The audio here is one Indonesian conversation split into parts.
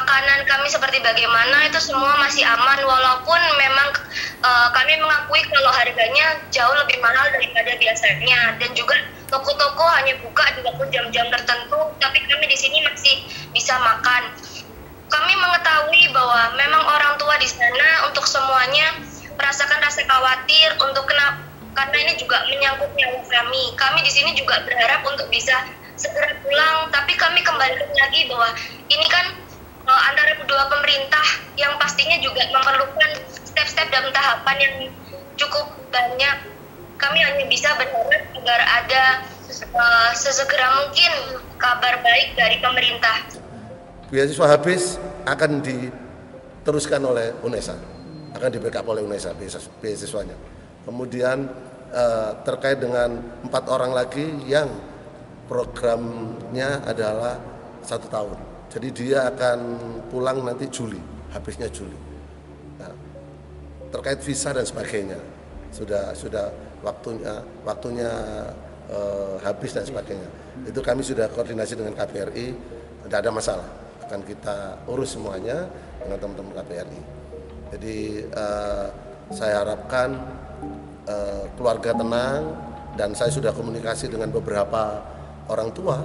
makanan kami seperti bagaimana itu semua masih aman, walaupun memang kami mengakui kalau harganya jauh lebih mahal daripada biasanya, dan juga toko-toko hanya buka di waktu jam-jam tertentu, tapi kami di sini masih bisa makan. Kami mengetahui bahwa memang orang tua di sana untuk semuanya merasakan rasa khawatir karena ini juga menyangkut nyawa kami. Kami di sini juga berharap untuk bisa segera pulang, tapi kami kembali lagi bahwa ini kan antara kedua pemerintah yang pastinya juga memerlukan step-step dan tahapan yang cukup banyak. Kami hanya bisa berharap agar ada sesegera mungkin kabar baik dari pemerintah. Beasiswa habis akan diteruskan oleh UNESA, akan di-backup oleh UNESA beasiswanya. Kemudian terkait dengan 4 orang lagi yang programnya adalah 1 tahun. Jadi dia akan pulang nanti Juli, habisnya Juli. Nah, terkait visa dan sebagainya, sudah waktunya habis dan sebagainya. Itu kami sudah koordinasi dengan KBRI, tidak ada masalah. Akan kita urus semuanya dengan teman-teman KBRI. Jadi saya harapkan keluarga tenang, dan saya sudah komunikasi dengan beberapa orang tua.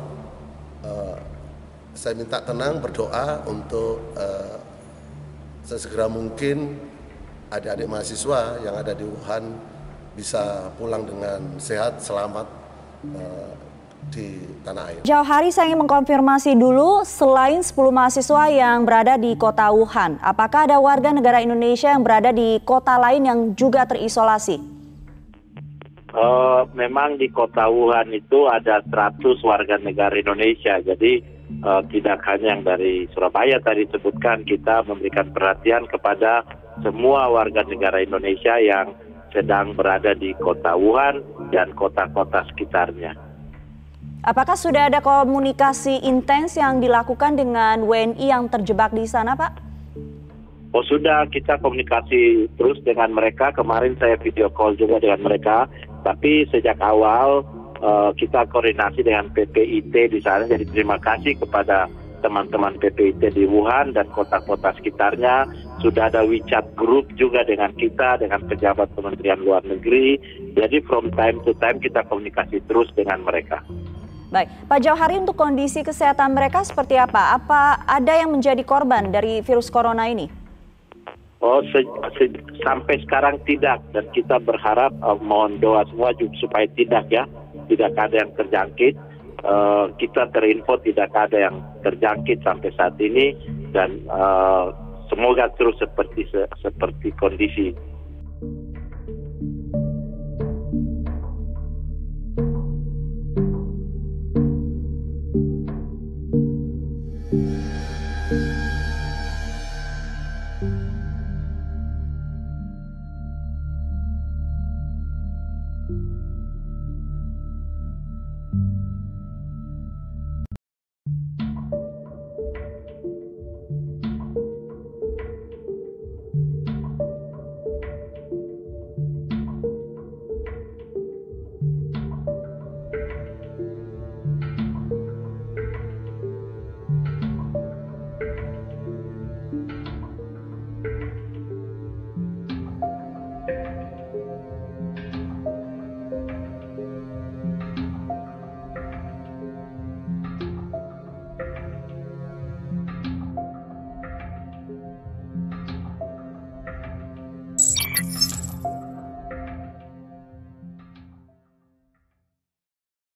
Saya minta tenang, berdoa untuk sesegera mungkin adik-adik mahasiswa yang ada di Wuhan bisa pulang dengan sehat, selamat di tanah air. Jauh hari saya ingin mengkonfirmasi dulu, selain 10 mahasiswa yang berada di kota Wuhan, apakah ada warga negara Indonesia yang berada di kota lain yang juga terisolasi? Memang di kota Wuhan itu ada 100 warga negara Indonesia, jadi tidak hanya yang dari Surabaya tadi disebutkan, kita memberikan perhatian kepada semua warga negara Indonesia yang sedang berada di kota Wuhan dan kota-kota sekitarnya. Apakah sudah ada komunikasi intens yang dilakukan dengan WNI yang terjebak di sana, Pak? Oh sudah, kita komunikasi terus dengan mereka. Kemarin saya video call juga dengan mereka. Tapi sejak awal kita koordinasi dengan PPIT di sana. Jadi terima kasih kepada teman-teman PPIT di Wuhan dan kota-kota sekitarnya. Sudah ada WeChat group juga dengan kita, dengan pejabat Kementerian Luar Negeri. Jadi from time to time kita komunikasi terus dengan mereka. Baik, Pak Jauhari, untuk kondisi kesehatan mereka seperti apa? Apa ada yang menjadi korban dari virus corona ini? Oh, sampai sekarang tidak, dan kita berharap mohon doa semua supaya tidak ada yang terjangkit. Kita terinfo tidak ada yang terjangkit sampai saat ini, dan semoga terus seperti kondisi.